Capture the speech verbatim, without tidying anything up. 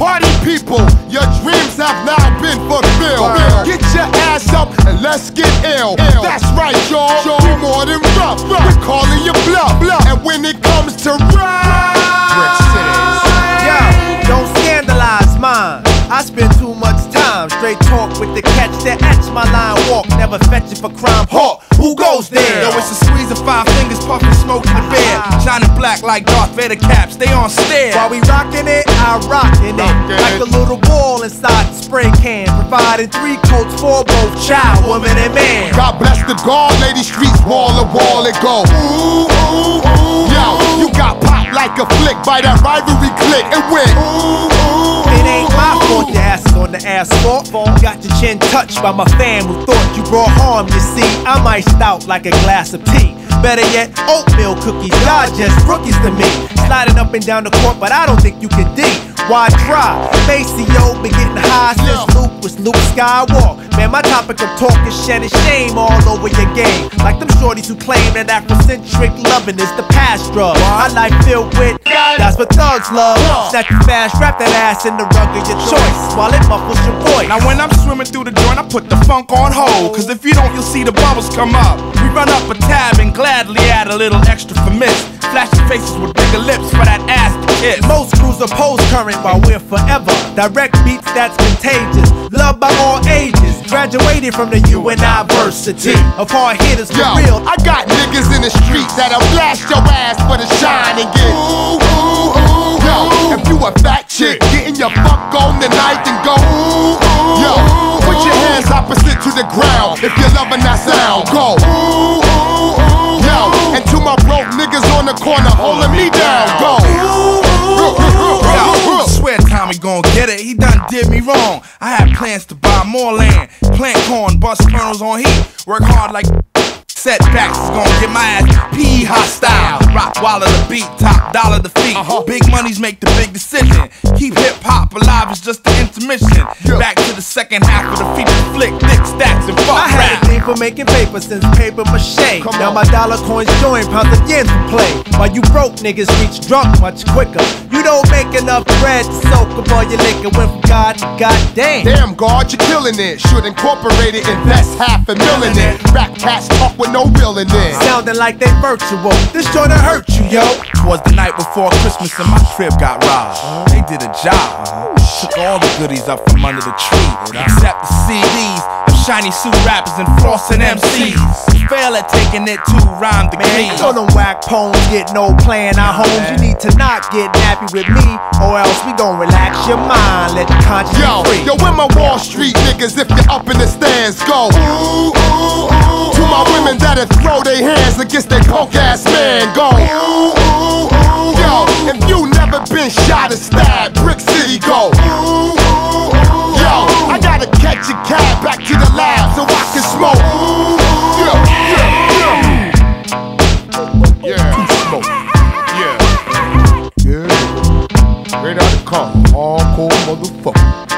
Party people, your dreams have now been fulfilled. Get your ass up and let's get ill. That's right, y'all. We more than rough. We're calling you bluff. And when it comes to ride, yo, don't scandalize mine. I spend too much time straight talk with the catch that etch my line walk. Never fetchin' for crime. Halt, who goes there? Yo, it's a squeeze of five fingers, puffin, Smokey the Bear. Shining black like Darth Vader caps, they on stare. While we rockin' it, I rockin' it. Like a little ball inside the spray can. Providing three coats for both child, woman, and man. God bless the guard, lady streets, wall to wall it go. Ooh, ooh, ooh. Yo, you got popped like a flick by that rivalry clique and went. Ooh, ooh. It ain't my fault your ass is on the asphalt. Got your chin touched by my fam who thought you brought harm. You see, I'm iced out like a glass of tea. Better yet, oatmeal cookies, y'all just rookies to me. Sliding up and down the court, but I don't think you can D. Why try? Maceo been getting high since Luke was Luke Skywalker. Man, my topic of talk is shedding shame all over your game. Like them shorties who claim that Afrocentric loving is the past drug. My life filled with, that's what thugs love. Snatch you fast, wrap that ass in the rug of your choice while it muffles your voice. Now when I'm swimming through the joint, I put the funk on hold. Cause if you don't, you'll see the bubbles come up. We run up a tab and gladly add a little extra for miss. Flashing faces with bigger lips for that ass to kiss. Most crews are post current while we're forever. Direct beats that's contagious, loved by all ages. Graduated from the university of hard hitters for Yo, real. I got niggas in the streets that'll blast your ass for the shine and get ooh, ooh, ooh. Yo, if you a fat chick, getting your fuck on tonight and go ooh, ooh. Yo, put your hands opposite to the ground if you're loving that sound. Go ooh, ooh, ooh. Yo, and to my broke niggas on the corner holding me down. Go ooh, ooh, ooh. Yo, swear Tommy gon' get it, he done did me wrong. I had plans to buy more land, plant corn, bust kernels on heat, work hard like setbacks is gon' get my ass P hostile. Rock while the beat, top dollar the feet. Uh-huh. Big monies make the big decision. Keep hip hop alive, it's just the intermission. Yeah. Back to the second half of the feature flick, thick stacks and fuck I had rap. a thing for making paper since paper mache. Come now on. My dollar coins join pounds of yens to play. While you broke niggas reach drunk much quicker. You don't make enough bread to soak up all your liquor. Went from God to goddamn. Damn, God, you're killing it. Should incorporate it, invest half a million in it. Rap cats talk with no real in it. Sounding like they virtual. This joint hurt you, yo. Twas the night before Christmas and my crib got robbed. They did a job. Took all the goodies up from under the tree, except the C Ds of shiny suit rappers and flossing M Cs. Fail at taking it to rhyme the key. So them whack poems get no playing our homes. You need to not get nappy with me, or else we gon' relax your mind, let the conscience yo, free. Yo, where my Wall Street niggas if you're up in the stands go ooh, ooh, ooh. To my women that'll throw their hands against their punk ass man go ooh, ooh, ooh. Yo, if you never been shot or stabbed, Brick City go ooh, ooh, ooh. Yo, I gotta catch a cab back to the lab so I can smoke ooh, ooh. Yeah, yeah, yeah. Yeah, to smoke. Yeah, yeah. Straight out the car, hardcore motherfucker.